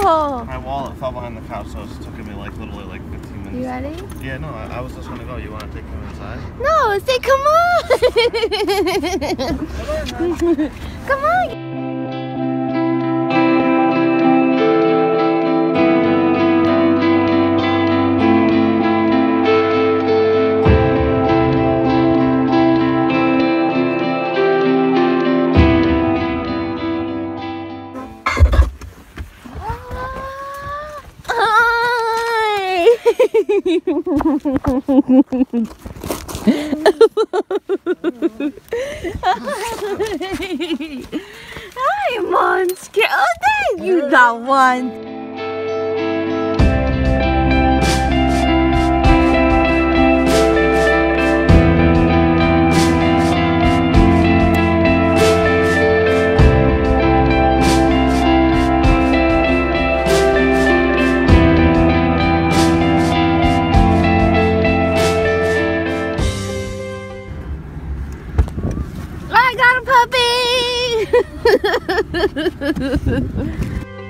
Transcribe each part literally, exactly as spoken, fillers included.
Oh. My wallet fell behind the couch, so it's taking me like literally like fifteen minutes. You ready? Yeah, no, I, I was just gonna go. You want to take him inside? No, say come on. Come on. Hi, Monster. Oh, thank you, that one. I got a puppy!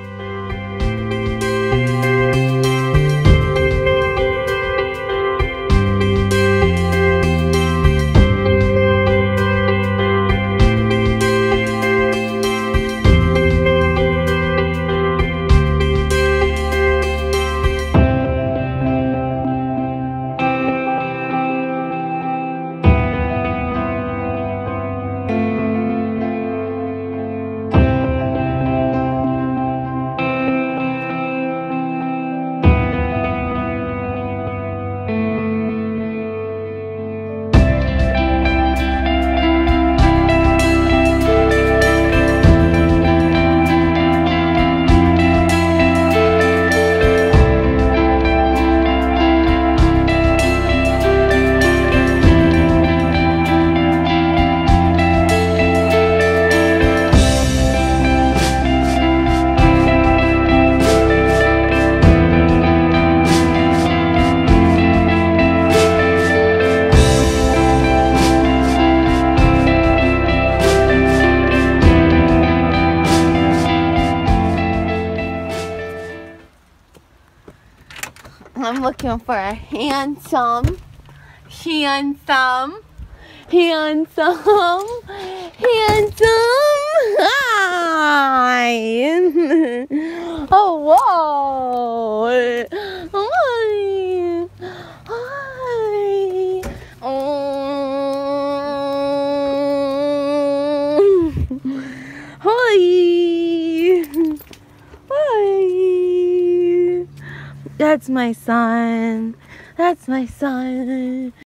I'm looking for a handsome, handsome, handsome, handsome. Hi. Oh, whoa. Hi. Hi. Oh. Hi. Hi. That's my son. That's my son.